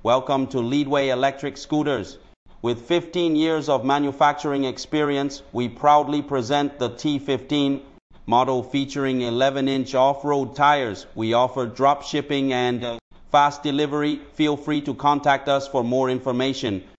Welcome to Leadway Electric Scooters. With 15 years of manufacturing experience, we proudly present the T15 model featuring 11-inch off-road tires. We offer drop shipping and fast delivery. Feel free to contact us for more information.